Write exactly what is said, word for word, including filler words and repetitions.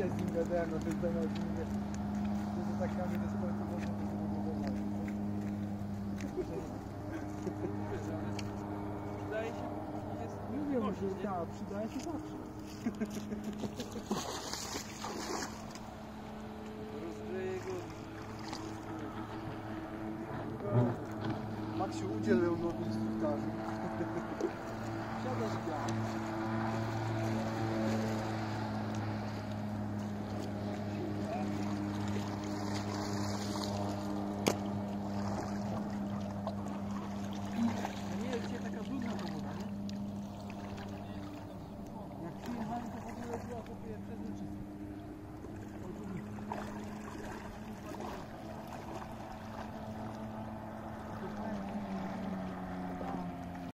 z nim gadałem na ten temat i mówię, że to tak kamień jest bardzo ważny, to nie wydaje. Wydaje się, że jest... Nie wiem, że tak, przydaje się zawsze. Rozgreje go. Maksiu udzielał nowy instruktarzy. Siadasz w